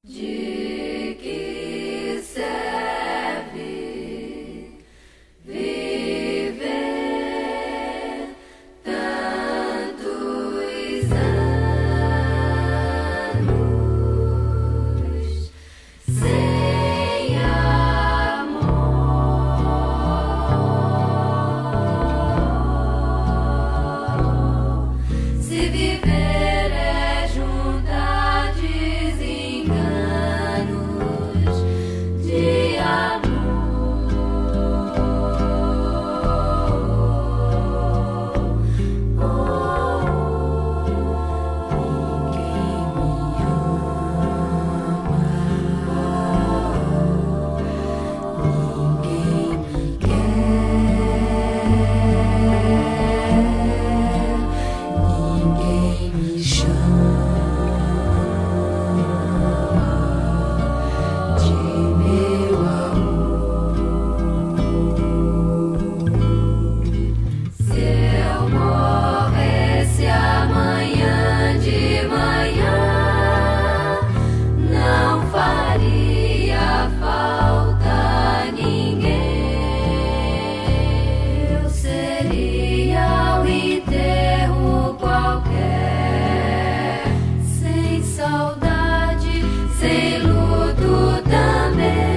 De que serve viver tantos anos sem amor? Se viver é juntar desenganos de amor. Ninguém me quer, ninguém me chama de meu amor. Se eu morresse amanhã de manhã, não faria falta ninguém. Eu seria um enterro qualquer, sem saudade, sem luto também.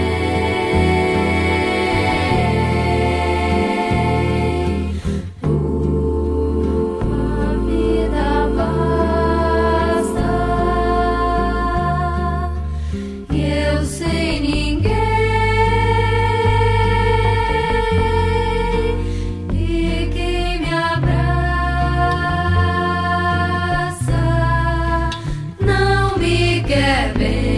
A vida basta e eu sem ninguém, e quem me abraça não me quer bem.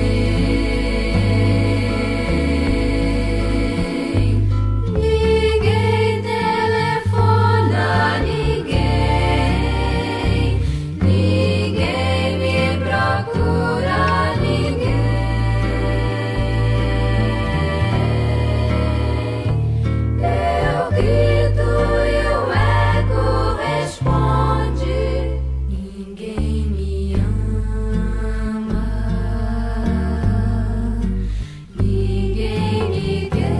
Ninguém telefona, ninguém me procura, eu grito e o eco responde. Ninguém me ama, ninguém me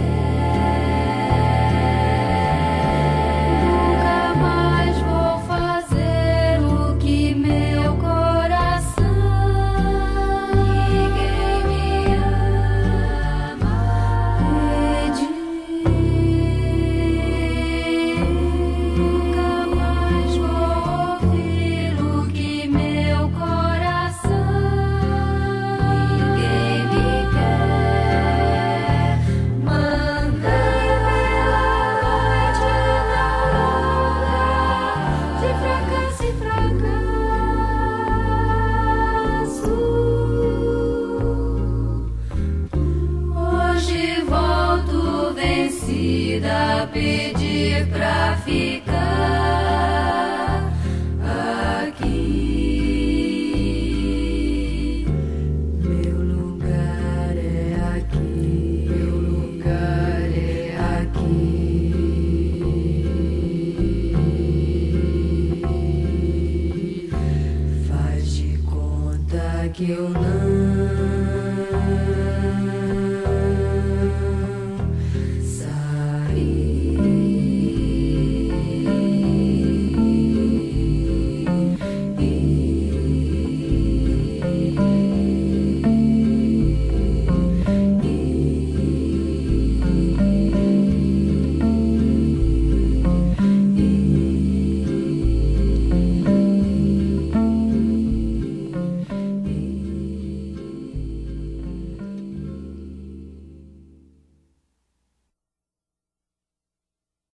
quer. Nunca mais vou fazer o que meu coração. Ninguém me ama pedir. Nunca mais vou ouvir o que meu coração. Ninguém me quer. Mandei pela noite tão longa, de fracasso em fracasso. Hoje volto vencida a pedir pra ficar aqui. Meu lugar é aqui, meu lugar é aqui. Faz de conta que eu não